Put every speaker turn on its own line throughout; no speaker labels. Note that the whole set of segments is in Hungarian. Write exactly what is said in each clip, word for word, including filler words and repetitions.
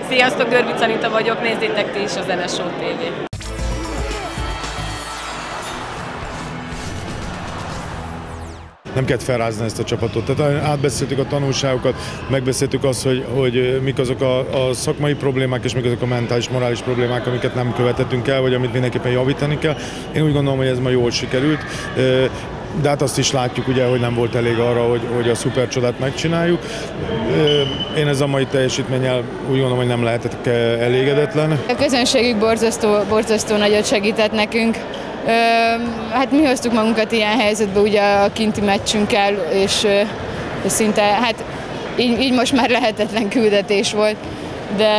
Sziasztok, Görbic Anita vagyok, nézzétek ti is a Zeneshow té vét.
Nem kellett felrázni ezt a csapatot. Tehát átbeszéltük a tanulságokat, megbeszéltük azt, hogy, hogy mik azok a, a szakmai problémák, és mik azok a mentális, morális problémák, amiket nem követettünk el, vagy amit mindenképpen javítani kell. Én úgy gondolom, hogy ez ma jól sikerült. De hát azt is látjuk, ugye, hogy nem volt elég arra, hogy, hogy a szuper csodát megcsináljuk. Én ez a mai teljesítménnyel úgy gondolom, hogy nem lehetek elégedetlen.
A közönségük borzasztó, borzasztó nagyot segített nekünk. Hát mi hoztuk magunkat ilyen helyzetbe ugye a kinti meccsünkkel, és szinte, hát így, így most már lehetetlen küldetés volt, de,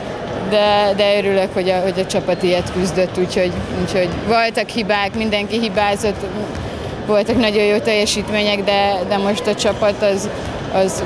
de, de örülök, hogy a, hogy a csapat ilyet küzdött, úgyhogy, úgyhogy voltak hibák, mindenki hibázott, voltak nagyon jó teljesítmények, de, de most a csapat az, az,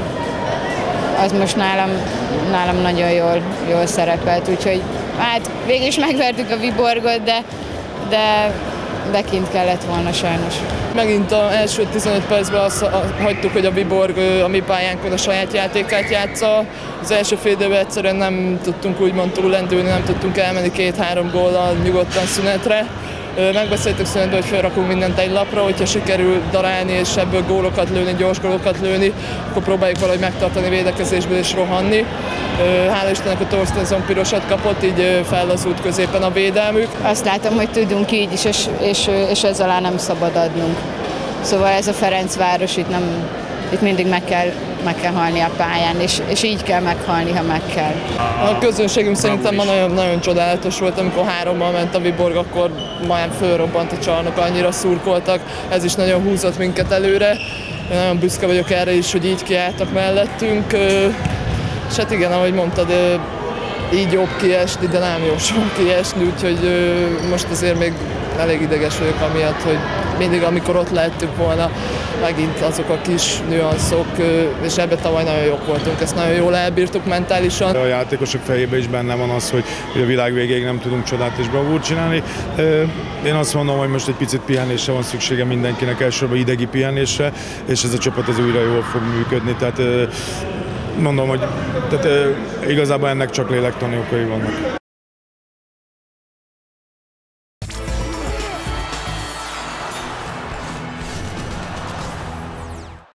az most nálam, nálam nagyon jól, jól szerepelt, úgyhogy hát végül is megvertük a Viborgot, de de, de kint kellett volna sajnos.
Megint az első tizenöt percben azt hagytuk, hogy a Viborg a mi pályánkon a saját játékát játsza. Az első fél időben egyszerűen nem tudtunk úgymond túllendülni, nem tudtunk elmenni két-három góllal nyugodtan szünetre. Megbeszéltük szünetben, hogy felrakunk mindent egy lapra, hogyha sikerül darálni és ebből gólokat lőni, gyors gólokat lőni, akkor próbáljuk valahogy megtartani védekezésből és rohanni. Hála Istennek a Torstensson pirosat kapott, így fellazult középen a védelmük.
Azt látom, hogy tudunk így is, és, és, és ez alá nem szabad adnunk. Szóval ez a Ferencváros, itt, nem, itt mindig meg kell, meg kell halni a pályán, és, és így kell meghalni, ha meg kell.
A közönségünk szerintem ma nagyon, nagyon csodálatos volt, amikor hárommal ment a Viborg, akkor majdnem fölrobbant a csarnok, annyira szurkoltak, ez is nagyon húzott minket előre. Én nagyon büszke vagyok erre is, hogy így kiálltak mellettünk. És hát igen, ahogy mondtad, így jobb kiesni, de nem jó soha kiesni, úgyhogy most azért még elég ideges vagyok amiatt, hogy mindig amikor ott lehettünk volna, megint azok a kis nüanszok, és ebben tavaly nagyon jók voltunk, ezt nagyon jól elbírtuk mentálisan.
A játékosok fejében is benne van az, hogy a világ végéig nem tudunk csodát és bravúrt csinálni. Én azt mondom, hogy most egy picit pihenésre van szüksége mindenkinek, elsősorban idegi pihenésre, és ez a csapat az újra jól fog működni. Tehát mondom, hogy tehát, igazából ennek csak lélektani okai vannak.